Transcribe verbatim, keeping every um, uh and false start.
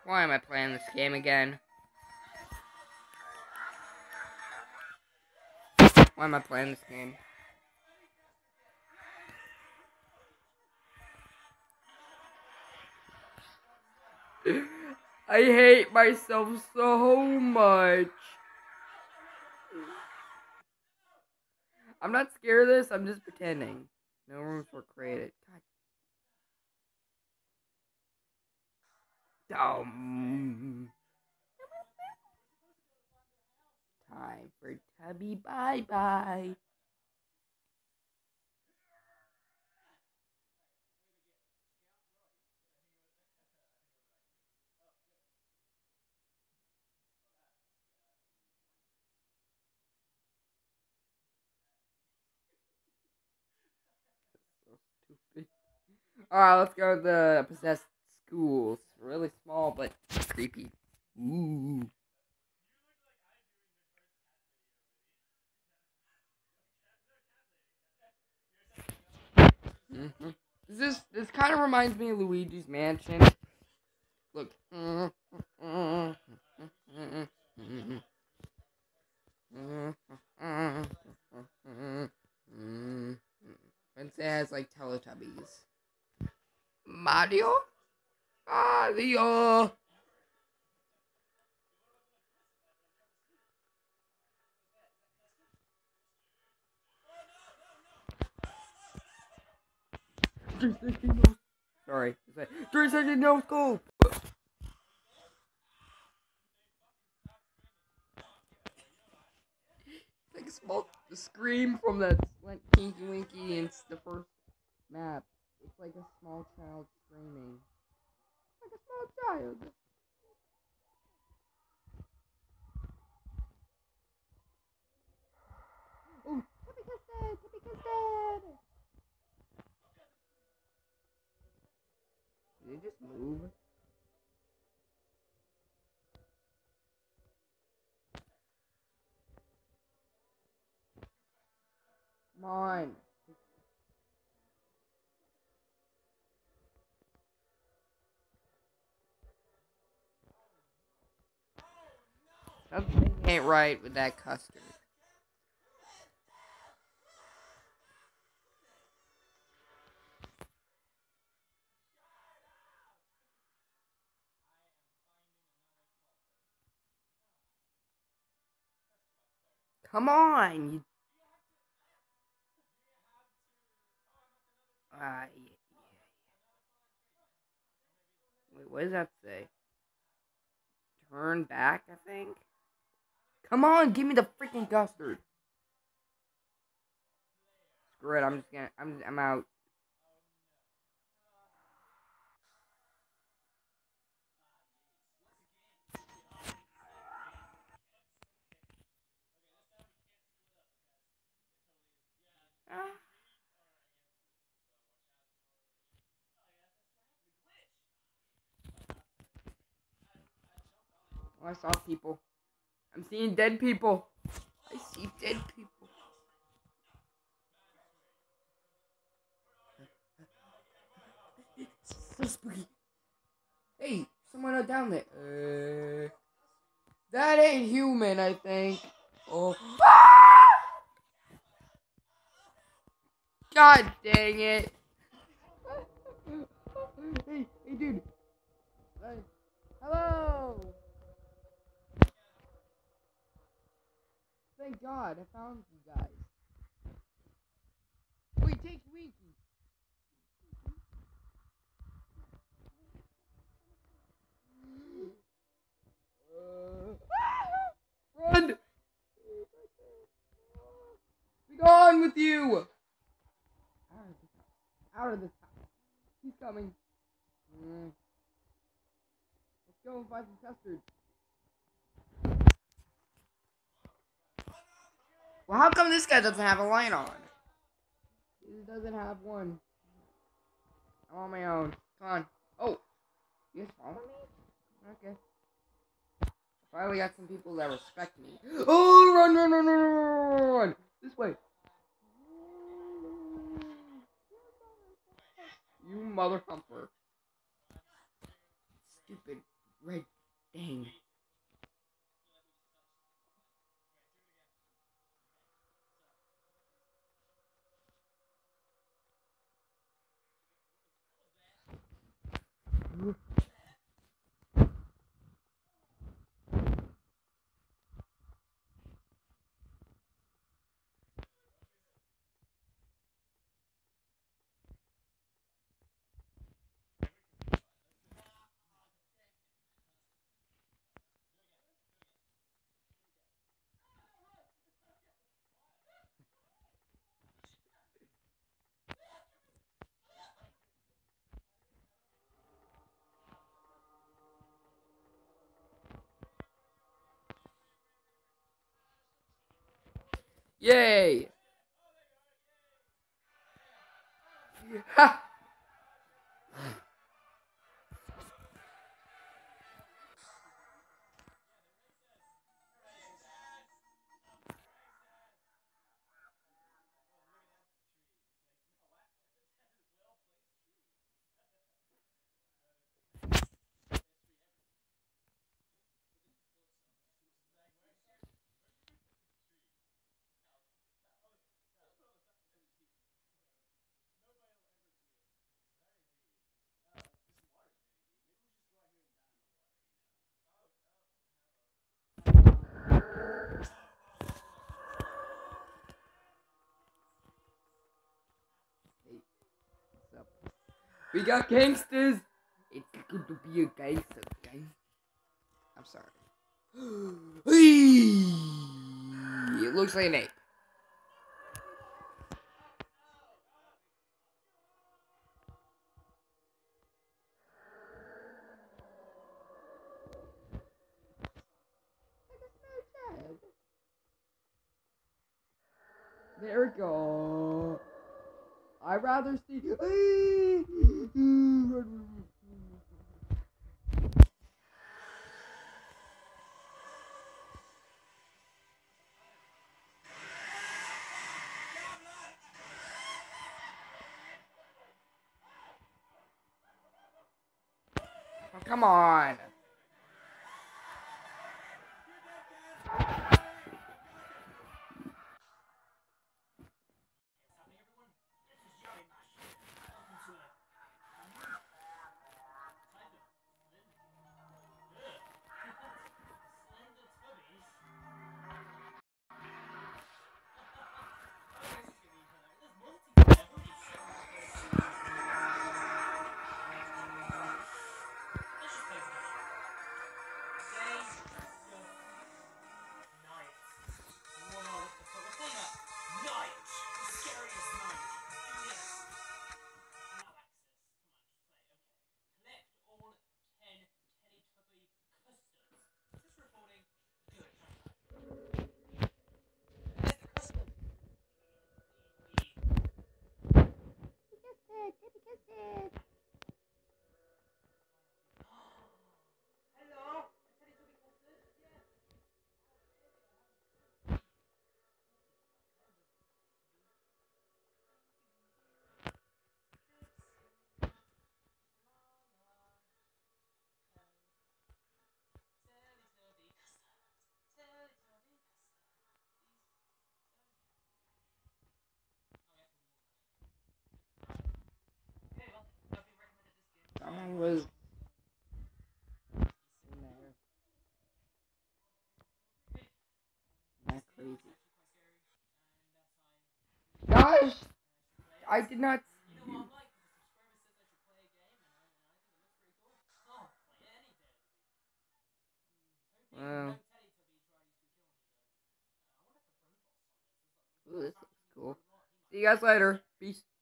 Why am I playing this game again? Why am I playing this game? I hate myself so much. I'm not scared of this, I'm just pretending. No rooms were created. God. Dumb. Time for Tubby bye-bye. So stupid. Alright, let's go to the possessed schools. Really small, but creepy. Ooh. Mm-hmm. This this kind of reminds me of Luigi's Mansion. Look. Wednesday has like Teletubbies. Mario? Mario! Sorry. three sixty no scope! Like a small the scream from that Tinky Winky in the first map. It's like a small child screaming. Like a small child. Oh, Tippy dead! Tippy dead! Did it just move? Come on. Something ain't right with that custard. Come on! You... Uh, yeah, yeah. Wait, what does that say? Turn back, I think? Come on, give me the freaking custard! Screw it, I'm just gonna... I'm, I'm out. Ah. Oh, I saw people. I'm seeing dead people. I see dead people. So spooky. Hey, someone down there. Uh, that ain't human, I think. Oh. God dang it. Hey, hey, dude. Hey. Hello. Thank God, I found you guys. Wait, take Winky. Uh, run! Be gone with you! Out of this house. Out of this house. He's coming. Mm. Let's go and find some custard. Well, how come this guy doesn't have a light on? He doesn't have one. I'm on my own. Come on. Oh. You guys follow me? Okay. I finally got some people that respect me. Oh, run, run, run, run, run, run, run. This way. You mother humper. Stupid Red. Dang. Yay! Ha! We got gangsters! It's good to be a gangster, guys. I'm sorry. It looks like an ape. There we go. I'd rather see. Oh, come on. Someone was in there. Not crazy. Gosh! I did not see you. Well. Ooh, this looks cool. See you guys later. Peace.